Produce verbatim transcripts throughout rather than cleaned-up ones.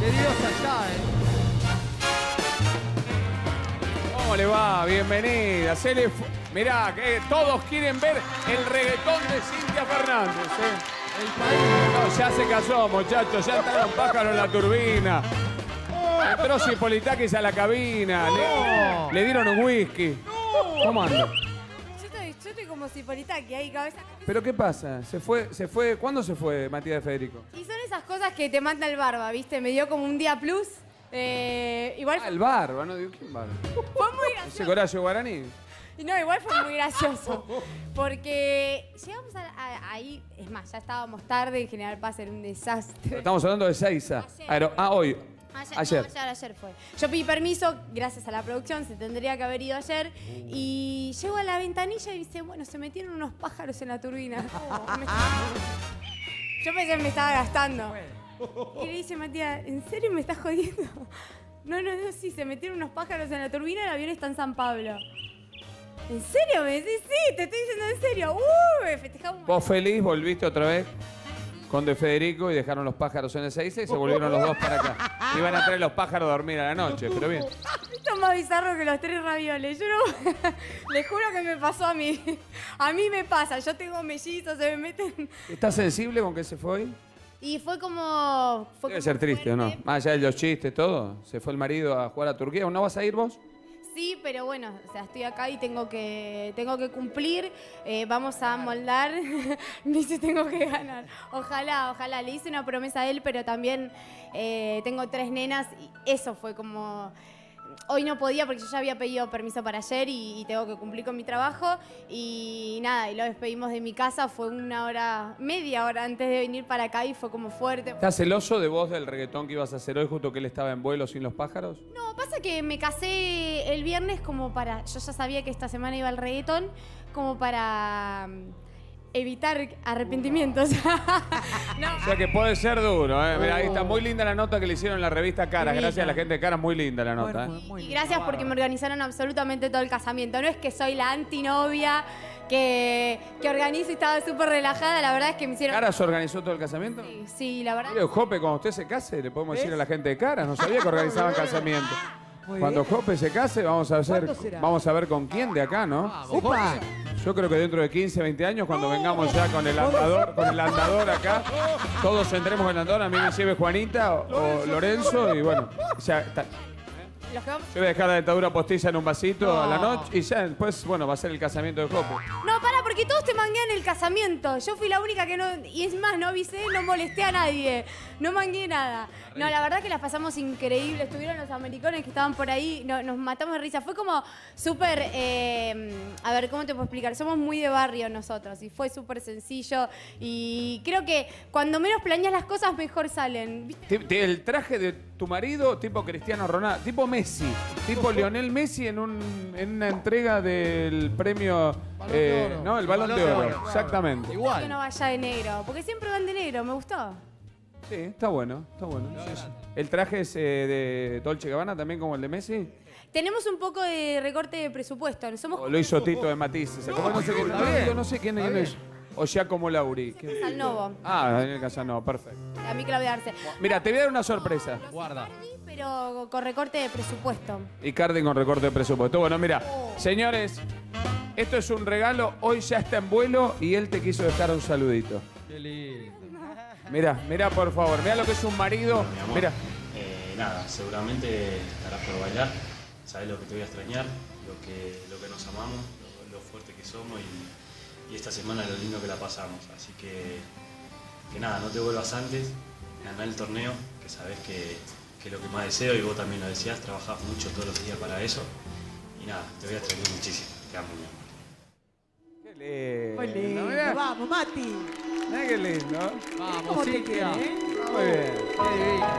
Nerviosa está, ¿eh? ¿Cómo le va? Bienvenida. Se le fu- Mirá, que todos quieren ver el reggaetón de Cintia Fernández, ¿eh? El país. No, ya se casó, muchachos. Ya entraron pájaros en la turbina. Entró Cipolitakis a la cabina. Le, le dieron un whisky. ¿Cómo anda? Yo estoy, yo estoy como Cipolitaki ahí, cabeza. ¿Pero qué pasa? ¿Se fue? ¿Se fue? ¿Cuándo se fue Matías de Federico? Y son esas cosas que te manda el barba, ¿viste? Me dio como un día plus. Eh, igual Ah, el barba, ¿no? Digo, ¿quién barba? fue muy ¿Ese gracioso. Horacio Guaraní? Y no, igual fue muy gracioso. Porque llegamos a, a- ahí, es más, ya estábamos tarde, en General Paz era un desastre. Estamos hablando de Seiza. Ayer. Aero- Ah, hoy. Ayer, Ayer. no, ayer, ayer fue. Yo pedí permiso, gracias a la producción, se tendría que haber ido ayer. Y llego a la ventanilla y dice, bueno, se metieron unos pájaros en la turbina. Me estaba- Yo pensé que me estaba gastando. Y le dice Matías, ¿en serio me estás jodiendo? No, no, no, sí, se metieron unos pájaros en la turbina, el avión está en San Pablo. ¿En serio? Me decís, sí, te estoy diciendo en serio. ¡Uh! Festejamos. Vos feliz, volviste otra vez con De Federico y dejaron los pájaros en el Seiza y se volvieron los dos para acá. Iban a traer los pájaros a dormir a la noche, pero bien. Esto es más bizarro que los tres ravioles. Yo no... Les juro que me pasó a mí. A mí me pasa. Yo tengo mellizos, se me meten... ¿Estás sensible con que se fue hoy? Y fue como... Fue Debe como ser triste, ¿o no? fuerte. Más allá de los chistes, todo. Se fue el marido a jugar a Turquía. ¿No vas a ir vos? Sí, pero bueno, o sea, estoy acá y tengo que, tengo que cumplir. Eh, vamos a moldar. Me dice, tengo que ganar. Ojalá, ojalá. Le hice una promesa a él, pero también eh, tengo tres nenas y eso fue como... Hoy no podía porque yo ya había pedido permiso para ayer y, y tengo que cumplir con mi trabajo. Y nada, y lo despedimos de mi casa. Fue una hora, media hora antes de venir para acá y fue como fuerte. ¿Estás celoso de vos del reggaetón que ibas a hacer hoy justo que él estaba en vuelo sin los pájaros? No, pasa que me casé el viernes como para... Yo ya sabía que esta semana iba al reggaetón, como para mm, evitar arrepentimientos. No. O sea que puede ser duro, ¿eh? Mirá, ahí está muy linda la nota que le hicieron en la revista Caras. Gracias a la gente de Caras, muy linda la nota, ¿eh? Muy Y lindo. gracias porque me organizaron absolutamente todo el casamiento. No es que soy la antinovia que, que organizo y estaba súper relajada. La verdad es que me hicieron... ¿Caras organizó todo el casamiento? Sí, sí, la verdad. Mire, Jope, cuando usted se case, le podemos decir a la gente de Caras. No sabía que organizaban casamiento. Muy Cuando bien. Jope se case, vamos a hacer, ¿Cuándo será? vamos a ver con quién de acá, ¿no? ¡Upa! Yo creo que dentro de quince, veinte años, cuando vengamos ya con el andador, con el andador acá, todos entremos en el andador, a mí me lleve Juanita o, o Lorenzo y bueno, ya está. Los que vamos- Yo voy a dejar la dentadura postiza en un vasito a la noche y ya después, bueno, va a ser el casamiento de Jope. No, para, porque todos te manguean el casamiento. Yo fui la única que no... Y es más, no avisé, no molesté a nadie. No mangué nada. No, la verdad que las pasamos increíble. Estuvieron los americanos que estaban por ahí. No, nos matamos de risa. Fue como súper... eh, a ver, ¿cómo te puedo explicar? Somos muy de barrio nosotros. Y fue súper sencillo. Y creo que cuando menos planeas las cosas, mejor salen. ¿Viste? Ti- ti- El traje de tu marido, tipo Cristiano Ronaldo, tipo Messi, tipo Lionel Messi en, un, en una entrega del premio, Balón de eh, Oro. ¿no? El Balón, de Oro, exactamente. Que no Igual. vaya de negro. Porque siempre van de negro. Me gustó. Sí, está bueno, está bueno. Sí, sí. ¿El traje es eh, de Dolce Gabbana también como el de Messi? Tenemos un poco de recorte de presupuesto. Somos ¿O lo hizo Tito de Matisse? ¿Se acuerda? No sé quién, está bien. yo no sé quién Está es. bien. O Giacomo Lauri. ¿Quién? Salnovo. Ah, Daniel Casanova, perfecto. A mí Claudia Arce. Mira, te voy a dar una sorpresa. Guarda. Pero con recorte de presupuesto. Icardi con recorte de presupuesto. Bueno, mira, señores, esto es un regalo. Hoy ya está en vuelo y él te quiso dejar un saludito. Qué lindo. Mira, mira por favor, mira lo que es un marido. Mi amor, Mira, eh, nada, seguramente estarás por bailar, sabes lo que te voy a extrañar, lo que, lo que nos amamos, lo, lo fuerte que somos y, y esta semana lo lindo que la pasamos. Así que, que nada, no te vuelvas antes, ganá el torneo, que sabes que, que es lo que más deseo y vos también lo decías, trabajás mucho todos los días para eso. Y nada, te voy a extrañar muchísimo, te amo, mi amor. qué Muy lindo. lindo. Mirá, Vamos, Mati. mirá qué lindo. Vamos, ¿Cómo te Cintia. quiere, eh? Muy bien. Qué divino.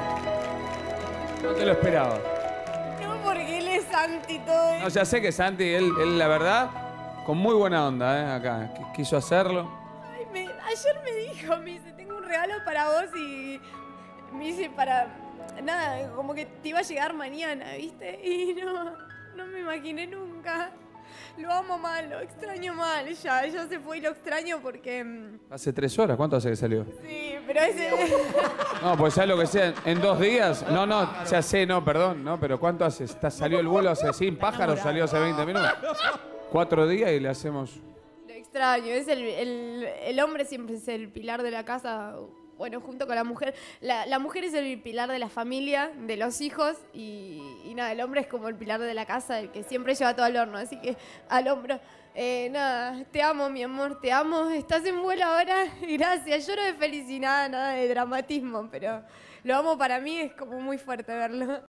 No te lo esperaba. No, porque él es anti todo No, ya sé que Santi, él, él la verdad, con muy buena onda, ¿eh? Acá, Qu- quiso hacerlo. Ay, me- ayer me dijo, me dice, tengo un regalo para vos y me dice para... Nada, como que te iba a llegar mañana, ¿viste? Y no, no me imaginé nunca. Lo amo mal, lo extraño mal. Ya, ya se fue y lo extraño porque... mm, Hace tres horas, ¿cuánto hace que salió? Sí, pero ese... No, pues ¿sabes lo que sea? En dos días. No, no, ya sé, no, perdón, no, pero ¿cuánto hace? Está, salió el vuelo hace sin pájaros, salió hace veinte minutos. Cuatro días y le hacemos. Lo extraño, es el, el, el hombre siempre es el pilar de la casa, bueno, junto con la mujer. La, la mujer es el pilar de la familia, de los hijos, y, y nada, el hombre es como el pilar de la casa, el que siempre lleva todo al horno, así que al hombro. Eh, nada, te amo, mi amor, te amo. Estás en vuelo ahora, gracias. Lloro de felicidad, nada de dramatismo, pero lo amo para mí, es como muy fuerte verlo.